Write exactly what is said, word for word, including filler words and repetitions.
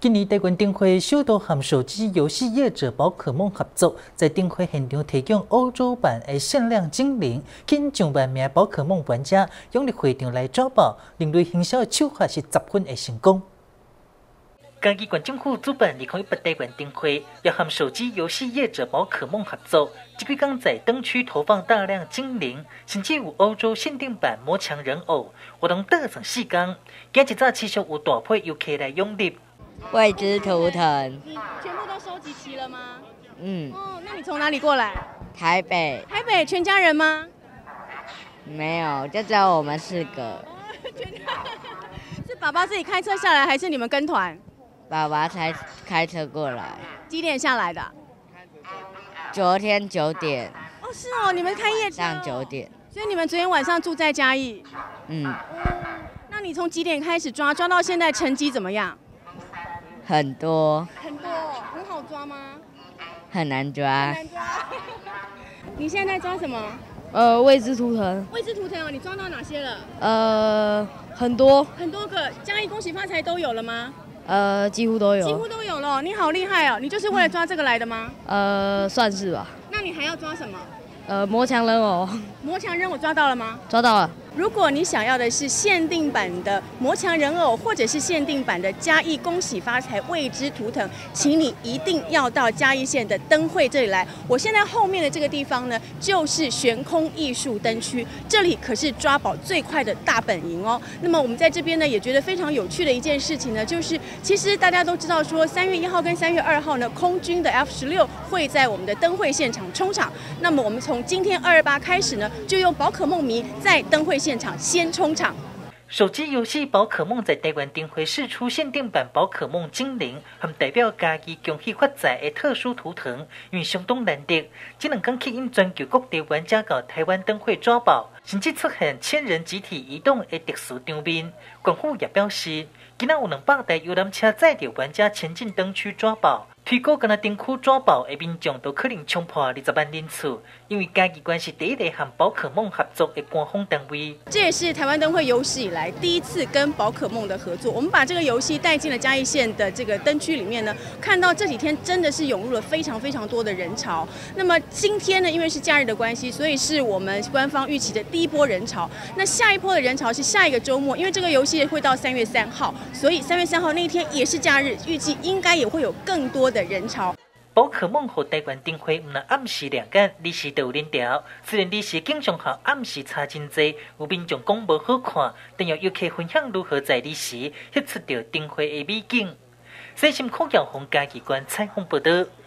今年台湾灯会首度和手机游戏业者宝可梦合作，在灯会现场提供欧洲版的限量精灵，吸引上万名宝可梦玩家涌入会场来抓宝，另类行销的手法是十分的成功。嘉义县政府主办二零一八台湾灯会，要和手机游戏业者宝可梦合作，这几天在灯区投放大量精灵，甚至有欧洲限定版魔强人偶，活动达成四天。今一早持续有大批游客来涌入。 未知图腾， 你全部都收集齐了吗？ 嗯。 哦，那你从哪里过来？ 台北。 台北，全家人吗？ 没有，就只有我们四个。 哦、全家是爸爸自己开车下来，还是你们跟团？ 爸爸才开车过来。 几点下来的？ 昨天九点。 哦，是哦，你们开夜车、哦。 上九点。 所以你们昨天晚上住在嘉义。 嗯。 那你从几点开始抓？抓到现在成绩怎么样？ 很多。 很多，很好抓吗？ 很难抓。 很难抓。你现在在抓什么？ 呃，未知图腾。 未知图腾哦，你抓到哪些了？ 呃，很多。 很多个，嘉义恭喜发财都有了吗？ 呃，几乎都有。 几乎都有了，你好厉害哦！你就是为了抓这个来的吗？ 呃，算是吧。 那你还要抓什么？ 呃，魔强人偶。 魔强人偶抓到了吗？ 抓到了。 如果你想要的是限定版的魔强人偶，或者是限定版的嘉义恭喜发财未知图腾，请你一定要到嘉义县的灯会这里来。我现在后面的这个地方呢，就是悬空艺术灯区，这里可是抓宝最快的大本营哦。那么我们在这边呢，也觉得非常有趣的一件事情呢，就是其实大家都知道说，三月一号跟三月二号呢，空军的 F 十六会在我们的灯会现场冲场。那么我们从今天二二八开始呢，就用宝可梦迷在灯会现场先冲场。 手机游戏宝可梦在台湾灯会释出限定版宝可梦精灵，和代表嘉义恭喜发财的特殊图腾，因为相当难得。这两天吸引全球各地玩家到台湾灯会抓宝，甚至出现千人集体移动的特殊场面。官府也表示，今仔有两百台游览车载着玩家前进灯区抓宝。推估跟那灯区抓宝的民众都可能冲破二十万人次，因为嘉义县是第一个和宝可梦合作的官方单位。 这也是台湾灯会有史以来第一次跟宝可梦的合作。我们把这个游戏带进了嘉义县的这个灯区里面呢，看到这几天真的是涌入了非常非常多的人潮。那么今天呢，因为是假日的关系，所以是我们官方预期的第一波人潮。那下一波的人潮是下一个周末，因为这个游戏会到三月三号，所以三月三号那一天也是假日，预计应该也会有更多的人潮。 宝可梦和台湾灯会唔能暗时亮眼，利是都有链条。虽然利是经常和暗时差真济，有民众讲无好看，但要游客分享如何在利时翕出到灯会的美景。西新科技红嘉义县采访报道。